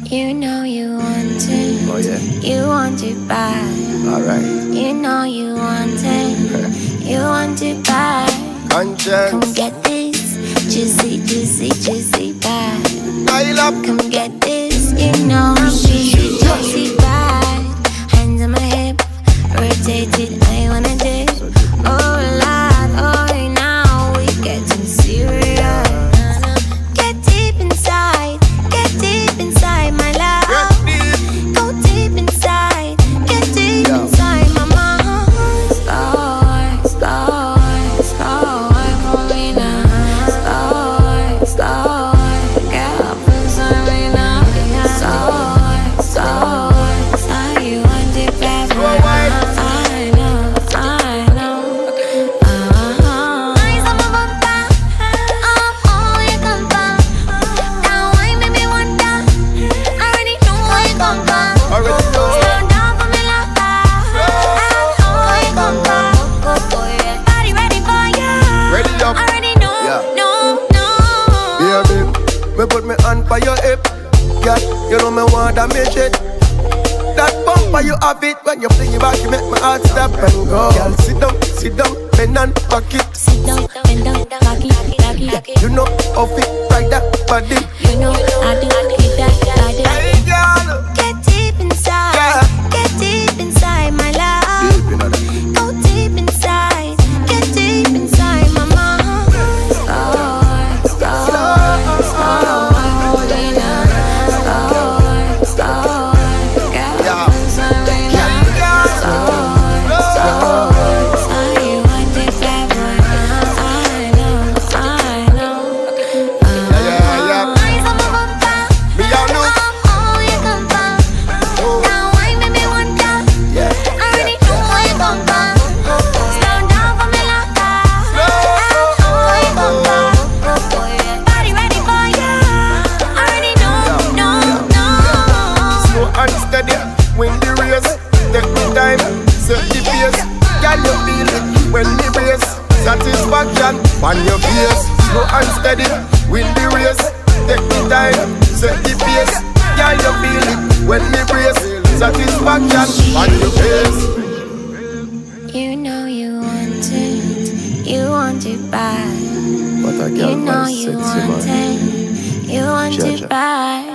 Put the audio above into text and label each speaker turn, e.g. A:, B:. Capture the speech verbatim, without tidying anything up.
A: You know you want it.
B: Oh yeah.
A: You want it bad.
B: Alright.
A: You know you want it. You want it bad.
B: Conscience.
A: Come get this juicy, juicy, juicy bad.
B: Dial up.
A: Come get this. You know I'm juicy, juicy bad. Hands on my hip, rotate it. I wanna dip. Oh Lord, oh now we getting serious. Get deep inside, get deep inside my love. Go deep inside, get deep
B: Yeah.
A: inside my mind. Slow, slow, slow, for me now. Slow, slow, get up inside me now. Slow, slow, slow, you want it bad. I know, I know. Uh-huh. Eyes on my bumper, I'm all you come from. Now I make me wonder. I already know where you come from.
B: Already know.
A: Stand down for me like that. I know where you come from. Body ready for ya.
B: Ready up.
A: I already know,
B: Yeah.
A: no, no.
B: Baby, me put me hand by your hip. God, you know me want damage it. That bumper you have it when you fling it back, you make my heart stop and go. Girl, sit down, sit down, bend and back it.
A: Sit down, bend down, cock it, cock it, cock it.
B: You know how fit right that body.
A: You know I do it that, I do.
B: Hey girl,
A: Get deep inside,
B: Yeah.
A: get deep inside my love.
B: deep in that.
A: Go deep inside, get deep inside my mind. Slow, slow, slow, holding on. Slow, slow, get
B: Yeah.
A: up inside me now. Slow, slow, slow, you want it bad, boy. I know, I know.
B: Yeah, yeah, yeah.
A: Eyes on my bumper,
B: Me all know.
A: I'm all you come from.
B: Oh,
A: Now I make me wonder.
B: yeah,
A: I already
B: yeah.
A: know where you come from. Stand down for me like that. I know where you come from. Body ready for ya. I already know, no, no.
B: Slow and steady, win the race. Take the time, set the pace. Can you feel it when the race? Satisfaction on your face. Slow and steady, win the race. Take the time, set the pace. Can you feel it when the race? Satisfaction on your face.
A: You know you want it. You want it bad.
B: But I
A: You know you want it. You want
B: Jaja.
A: it bad.